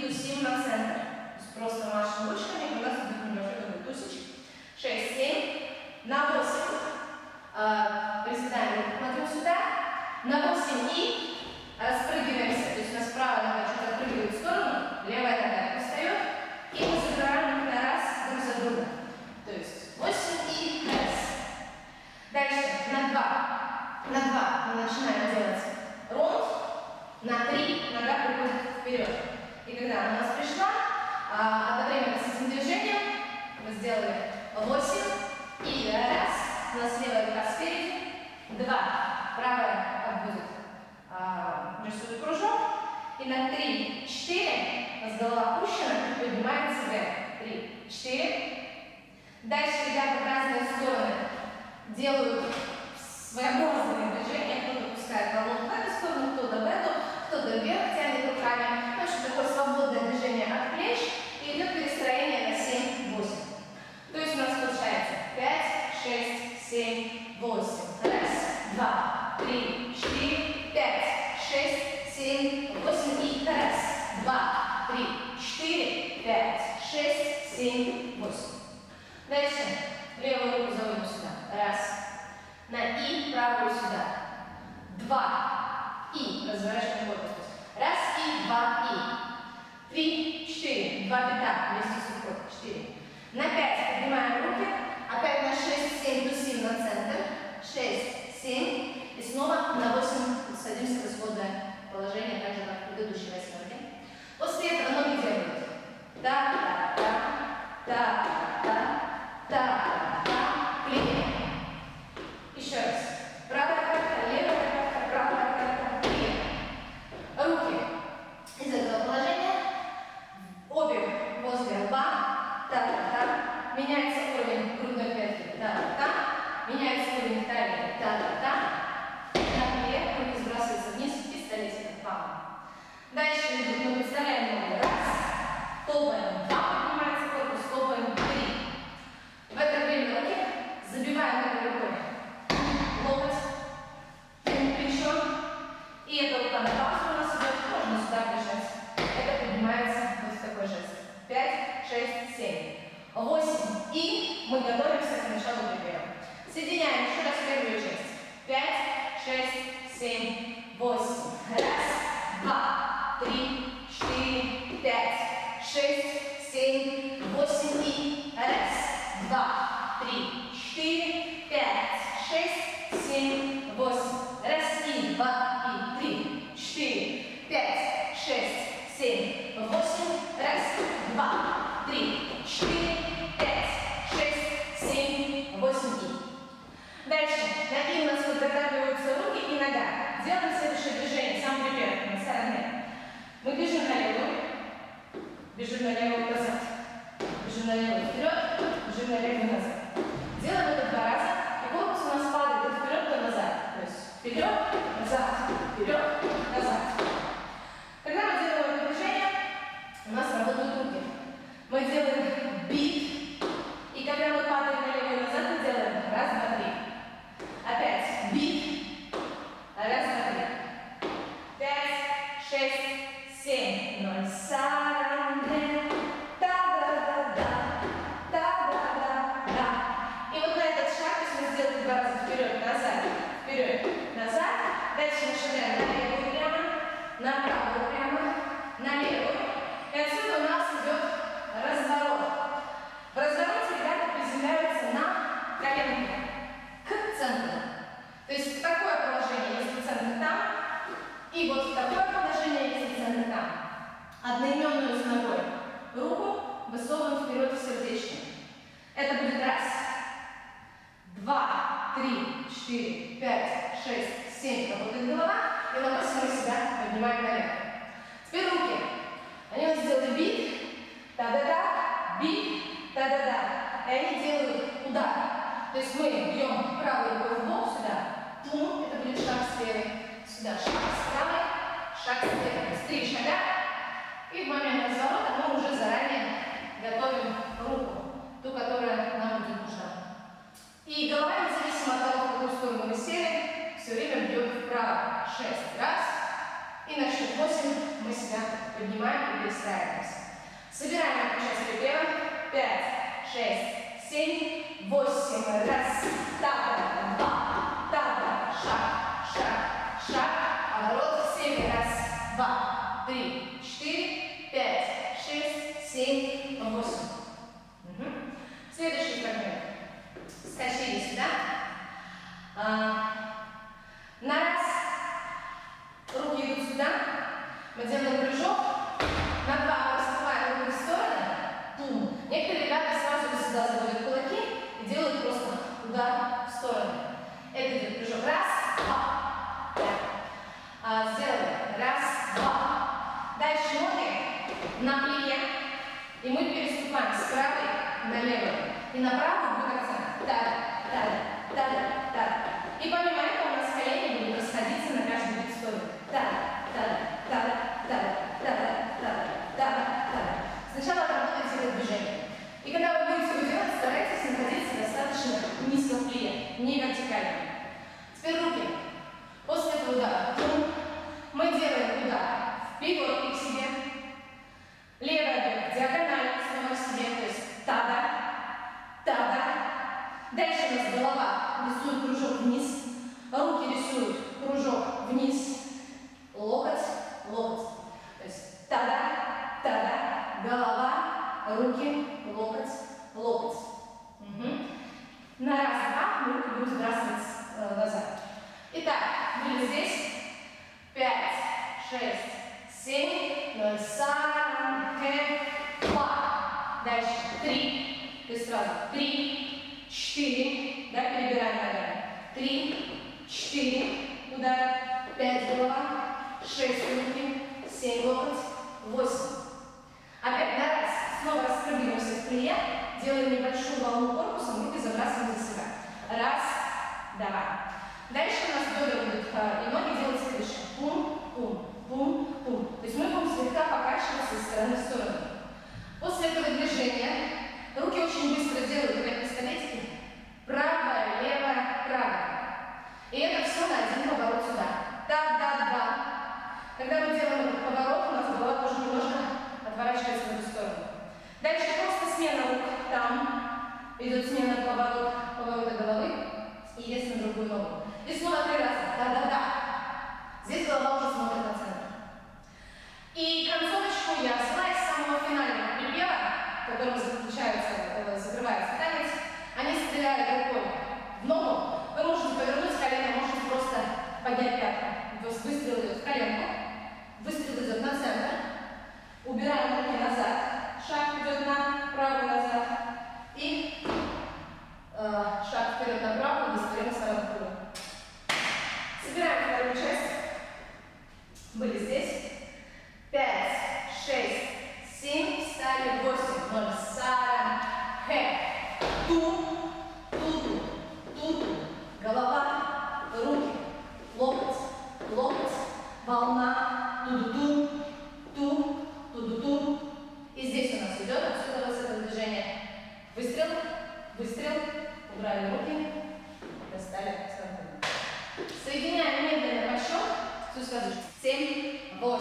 тусим на центр. То есть просто машем ручками, у нас будет небольшой такой тусич. 6, 7. На 8 приседаем, смотрим сюда. На 8 и распрыгиваемся. То есть у нас правая нога чуть отпрыгивает в сторону, левая нога встает. И мы забираем на раз друг за другом. То есть 8 и раз. Дальше на 2. На 2 мы начинаем делать ронд. На 3 нога приходит вперед. И когда она у нас пришла, одновременно с этим движением мы сделали 8 и раз. У нас левая рука спереди. 2. Правая обводит рисует кружок. И на 3, 4 у нас голова опущена и поднимается вверх. 3, 4. Дальше ребята в разные стороны делают своеобразные движения. Кто-то пускает голову в эту сторону, кто-то в эту, кто-то вверх тянет руками. Ну, что такое свободное движение от плеч. И идет перестроение на 7, 8. То есть у нас получается 5, 6, 7, 8. Раз, 2, 3, 4, 5, 6, 7, 8 и раз, 2, 3, 4, 5, 6, 7, 8. Дальше левую руку заводим сюда. Раз. На и правую сюда. 2 и разворачиваем корпус. Раз и 2 и. 3, 4. 2 бита вместе с рукой. 4. На 5 поднимаем руки. Опять на 6, 7 тусим на центр. 6, 7. И снова на 8 садимся в исходное положение, так же как в предыдущей восьмерке. После этого ноги делают клин. Еще раз. Правая карта, левая карта, правая карта, клин. Руки из этого положения. Обе возле лба. Меняется уровень грудной клетки. Меняется уровень талии. Руки сбрасываются вниз, пистолетик. Дальше мы представляем ноги. Раз. Топаем. 2. Поднимается корпус. Топаем. 3. В это время руки забиваем этой рукой. Локоть. Плечо. И эта рука на паузу у нас идет. Можно сюда прижать. Это поднимается вот такой жест. 5, 6, 7. 8. И мы готовимся к началу припева. Соединяем еще раз первую часть. 5, 6, 7, 8. Раз, 2, 3, 4, 5, 6, 7, 8 и раз, 2, 3, 4, 5, 6, 7, 8. Раз и 2 и 3, 4, 5, 6, 7, 8. Раз, 2, 3, 4, 5, 6, 7, 8 и. Дальше. На и у нас подготавливаются руки и нога. Делаем следующее движение. Сам припев на стороне. Мы бежим на левую. Бежим на левую назад. Бежим на левую вперед. Бежим на левую назад. Делаем это 2 раза. И корпус у нас падает то вперед, то назад. То есть вперед, назад, вперед, назад. Когда мы делаем это движение, у нас работают руки. Мы делаем бит. И когда мы падаем на левую назад, мы делаем раз, 2, 3. Опять бит. Раз, 2, 3. 5, 6, 7. 0. Саранде. И вот на этот шаг, то есть мы сделали 2 раза вперед, назад. Дальше мы шагаем на левую прямо, на правую прямо, на левую. И отсюда у нас идет разворот. В развороте ребята приземляются на коленки к центру. То есть в такое положение, если центр там, и вот в такое положение, если центр там. Одноименную с ногой руку высовываем вперед в сердечник. Это будет раз, 2, 3, 4, 5, 6, 7. Работает голова. И на 8 мы себя поднимаем наверх. Теперь руки. Они вот сделали бит. Та-да-да. Бит. Та-да-да. И они делают удар. То есть мы бьем правой рукой в бок сюда. Тум. Это будет шаг с левой. Сюда шаг с правой. Шаг с левой. То есть 3 шага. И в момент разворота мы уже заранее готовим руку. Ту, которая нам будет нужна. И голова, независимо от того, в какую сторону мы сели, все время бьет вправо. 6 раз. И на счет 8 поднимаем и перестраиваемся. Собираем эту часть припева. 5, 6, 7, 8. Раз, табра, два, табра, шаг, шаг, шаг. Поворот к себе. Раз, два, 3, 4, 5, 6, 7, 8. Следующий фрагмент. Скачили сюда. На раз. Руки идут сюда. Мы делаем прыжок. На два мы раскрываем руки в стороны. Пум. Некоторые ребята сразу сюда заводят кулаки и делают просто удар в сторону. Это идет прыжок. Раз, два. Сделали. Раз, два. Дальше ноги на плие. И мы переступаем с правой на левую. И на правую будет акцент. Та-да. И помимо этого у нас колени будут расходиться на каждый вид стороны. Сначала отработайте это движение. И когда вы будете его делать, старайтесь находиться достаточно низко в плие, не вертикально. Теперь руки. После этого удара мы делаем удар вперед и к себе. Левая нога диагонально снова к себе, то есть тада. Дальше у нас голова рисует кружок вниз, руки рисуют кружок вниз, локоть. То есть тада, голова, руки, локоть. На раз-два мы руки будем сбрасывать назад. Итак, были здесь 5, 6, 7, сам, дальше 3, то есть сразу 3, 4, да, перебираем ногами. 3, 4, удар, 5 голова, 6 руки, 7 локоть, 8. Опять на раз, снова распрыгиваемся в плие, делаем небольшую волну корпусом, руки забрасываем за себя. Раз, два. Дальше у нас бедра будут и ноги делать следующее. Пум. То есть мы будем слегка покачиваться из стороны в сторону. После этого движения руки очень быстро делают, как пистолетики. Правая, левая, правая. И это все на один поворот сюда. Да. Когда мы делаем этот поворот, у нас голова тоже немножко отворачивается в эту сторону. Дальше просто смена рук. Там идет смена поворота головы и вес на другую ногу. И снова 3 раза. Да. Здесь голова уже смотрит на центр. И концовочку я взяла из самого финального припева, в котором закрывается танец. Они стреляют рукой в ногу. Вы можете повернуть колено, можете просто поднять пятку. Выстрел идет в коленку, выстрел идет на центр. Убираем руки назад. Шаг идет направо назад. И шаг вперед направо, достаем сразу вперед. Собираем вторую часть. Были здесь. 5, 6, 7, встали, 8, 0, сара, ту, голова, руки, локоть, волна, ту. И здесь у нас идет отсюда вот это движение. Выстрел, убрали руки, достали станку. Соединяем медленно подсчет, всю сказочку. 7, 8.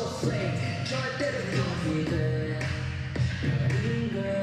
so great 절대로 준비돼 버린 걸